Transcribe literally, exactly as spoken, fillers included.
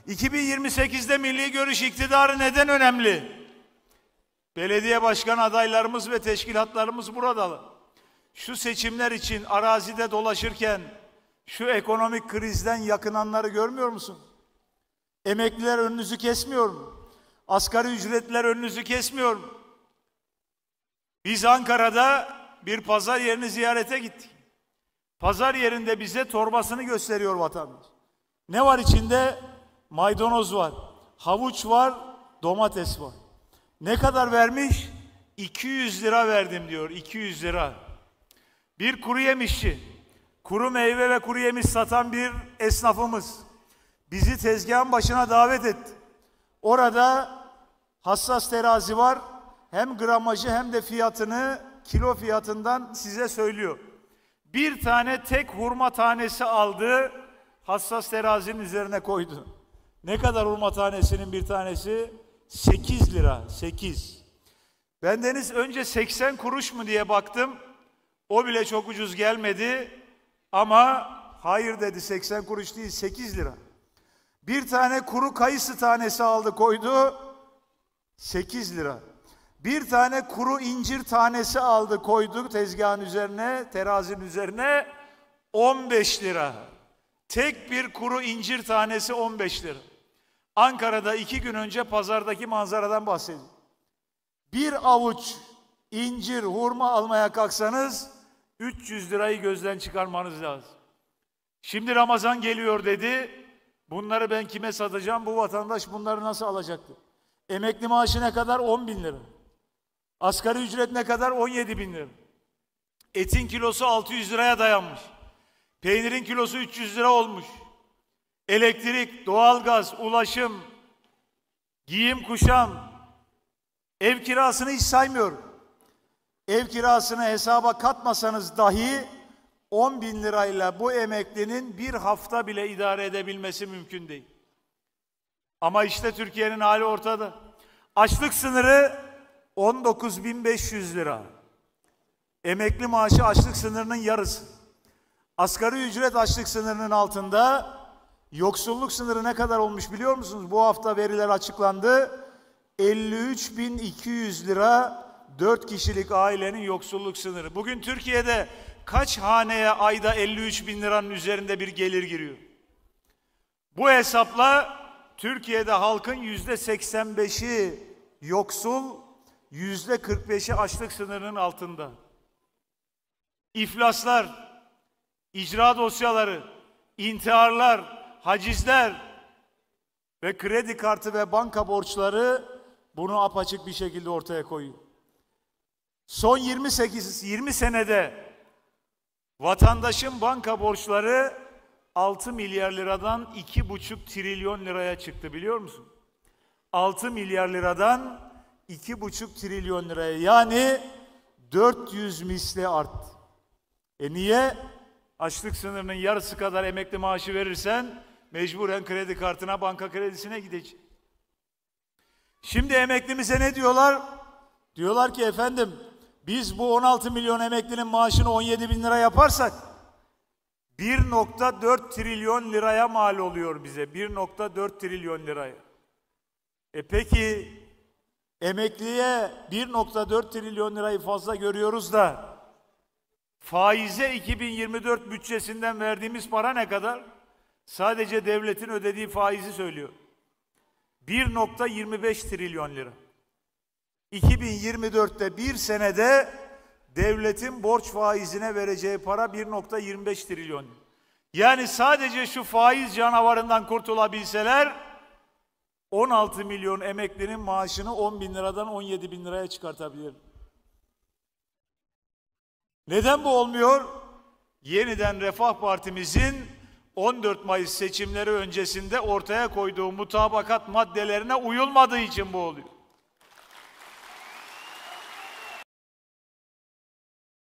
iki bin yirmi sekizde milli görüş iktidarı neden önemli? Belediye başkan adaylarımız ve teşkilatlarımız burada. Şu seçimler için arazide dolaşırken şu ekonomik krizden yakınanları görmüyor musun? Emekliler önünüzü kesmiyor mu? Asgari ücretliler önünüzü kesmiyor mu? Biz Ankara'da bir pazar yerini ziyarete gittik. Pazar yerinde bize torbasını gösteriyor vatandaş. Ne var içinde? Maydanoz var, havuç var, domates var. Ne kadar vermiş? iki yüz lira verdim diyor, iki yüz lira. Bir kuru yemişçi, kuru meyve ve kuru yemiş satan bir esnafımız bizi tezgahın başına davet etti. Orada hassas terazi var. Hem gramajı hem de fiyatını kilo fiyatından size söylüyor. Bir tane tek hurma tanesi aldı, hassas terazinin üzerine koydu. Ne kadar hurma tanesinin bir tanesi? sekiz lira, sekiz. Ben deniz önce seksen kuruş mu diye baktım. O bile çok ucuz gelmedi. Ama hayır dedi, seksen kuruş değil, sekiz lira. Bir tane kuru kayısı tanesi aldı koydu, sekiz lira. Bir tane kuru incir tanesi aldı koydu tezgahın üzerine, terazinin üzerine, on beş lira. Tek bir kuru incir tanesi on beş lira. Ankara'da iki gün önce pazardaki manzaradan bahsedeyim. Bir avuç incir, hurma almaya kalksanız üç yüz lirayı gözden çıkarmanız lazım. Şimdi Ramazan geliyor dedi. Bunları ben kime satacağım? Bu vatandaş bunları nasıl alacaktı? Emekli maaşı ne kadar? on bin lira. Asgari ücret ne kadar? on yedi bin lira. Etin kilosu altı yüz liraya dayanmış. Peynirin kilosu üç yüz lira olmuş. Elektrik, doğalgaz, ulaşım, giyim kuşam, ev kirasını hiç saymıyorum. Ev kirasını hesaba katmasanız dahi on bin lirayla bu emeklinin bir hafta bile idare edebilmesi mümkün değil. Ama işte Türkiye'nin hali ortada. Açlık sınırı on dokuz bin beş yüz lira. Emekli maaşı açlık sınırının yarısı. Asgari ücret açlık sınırının altında. Yoksulluk sınırı ne kadar olmuş biliyor musunuz? Bu hafta veriler açıklandı. elli üç bin iki yüz lira dört kişilik ailenin yoksulluk sınırı. Bugün Türkiye'de kaç haneye ayda elli üç bin liranın üzerinde bir gelir giriyor? Bu hesapla Türkiye'de halkın yüzde seksen beşi yoksul, yüzde kırk beşi açlık sınırının altında. İflaslar, icra dosyaları, intiharlar, hacizler ve kredi kartı ve banka borçları bunu apaçık bir şekilde ortaya koyuyor. Son yirmi sekiz yirmi senede vatandaşın banka borçları altı milyar liradan iki buçuk trilyon liraya çıktı biliyor musun? altı milyar liradan iki buçuk trilyon liraya, yani dört yüz misli arttı. E niye? Açlık sınırının yarısı kadar emekli maaşı verirsen mecburen kredi kartına, banka kredisine gidecek. Şimdi emeklimize ne diyorlar? Diyorlar ki efendim biz bu on altı milyon emeklinin maaşını on yedi bin lira yaparsak bir nokta dört trilyon liraya mal oluyor bize. bir nokta dört trilyon liraya. E peki emekliye bir nokta dört trilyon lirayı fazla görüyoruz da faize iki bin yirmi dört bütçesinden verdiğimiz para ne kadar? Sadece devletin ödediği faizi söylüyor. bir nokta yirmi beş trilyon lira. iki bin yirmi dörtte bir senede devletin borç faizine vereceği para bir nokta yirmi beş trilyon. Yani sadece şu faiz canavarından kurtulabilseler on altı milyon emeklinin maaşını on bin liradan on yedi bin liraya çıkartabilir. Neden bu olmuyor? Yeniden Refah Partimizin on dört Mayıs seçimleri öncesinde ortaya koyduğu mutabakat maddelerine uyulmadığı için bu oluyor.